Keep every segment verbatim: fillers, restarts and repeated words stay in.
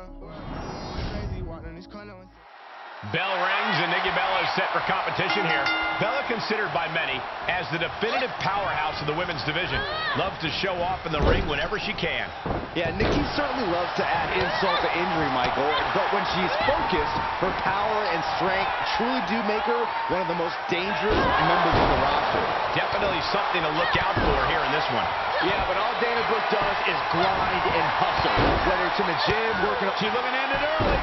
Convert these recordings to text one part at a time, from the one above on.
Bell rings and Nikki Bella is set for competition here. Bella considered by many as the definitive powerhouse of the women's division. Loves to show off in the ring whenever she can. Yeah, Nikki certainly loves to add insult to injury, Michael. But when she's focused, her power and strength truly do make her one of the most dangerous members of the roster. Definitely something to look out for here in this one. Yeah, but all Dana Brooke does is grind and hustle. Whether it's in the gym, working up. She's looking to end it early.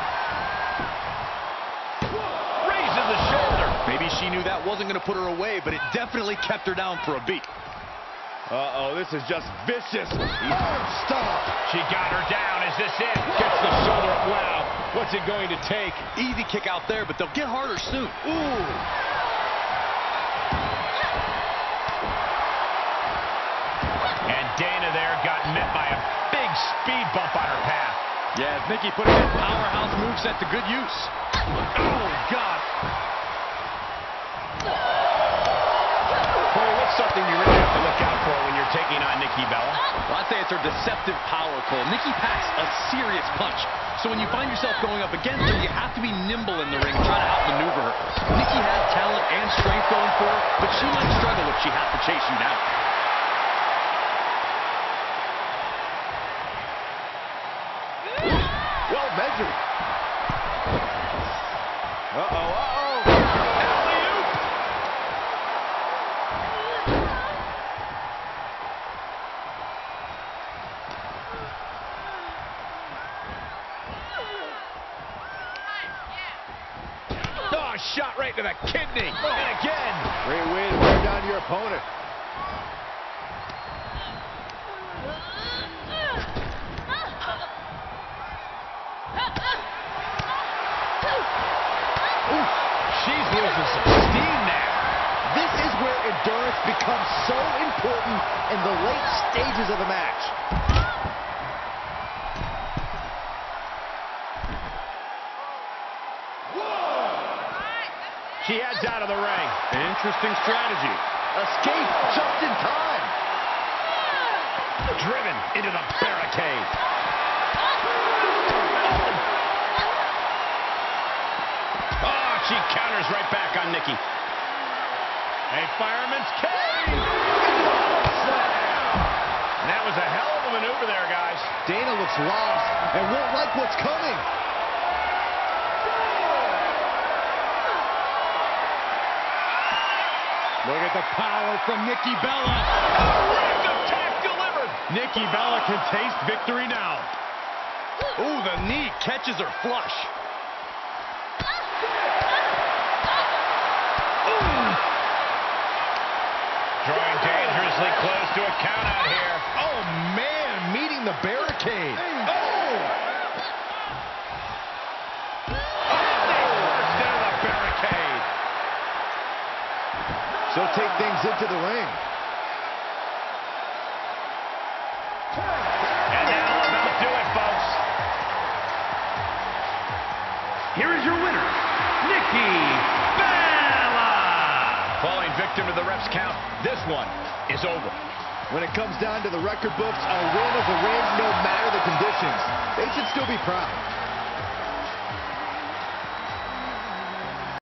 The shoulder. Maybe she knew that wasn't going to put her away, but it definitely kept her down for a beat. Uh-oh, this is just vicious. Hard stop. She got her down. Is this it? Gets the shoulder up. Wow. What's it going to take? Easy kick out there, but they'll get harder soon. Ooh. And Dana there got met by a big speed bump on her path. Yeah, Nikki putting that powerhouse moveset to good use. Oh, God. Corey, what's something you really have to look out for when you're taking on Nikki Bella? Well, I'd say it's her deceptive power, Cole. Nikki packs a serious punch. So when you find yourself going up against her, you have to be nimble in the ring and try to outmaneuver her. Nikki has talent and strength going for her, but she might struggle if she has to chase you down. Well measured. Uh-oh, uh-oh. Alley-oop. Oh, shot right to the kidney. Oh. And again. Great way to wear down your opponent. She's losing some steam now. This is where endurance becomes so important in the late stages of the match. She heads out of the ring. Interesting strategy. Escape just in time. Driven into the barricade. Oh, she counters right back on Nikki. A fireman's carry. And that was a hell of a maneuver there, guys. Dana looks lost and won't like what's coming. Look at the power from Nikki Bella. Oh, right attack delivered. Nikki Bella can taste victory now. Ooh, the knee catches her flush. Drawing dangerously close to a count out here. Oh, man, meeting the barricade. Oh! She'll take things into the ring. And that'll about do it, folks. Here is your winner, Nikki Bella. Falling victim to the ref's count, this one is over. When it comes down to the record books, a win is a win no matter the conditions. They should still be proud.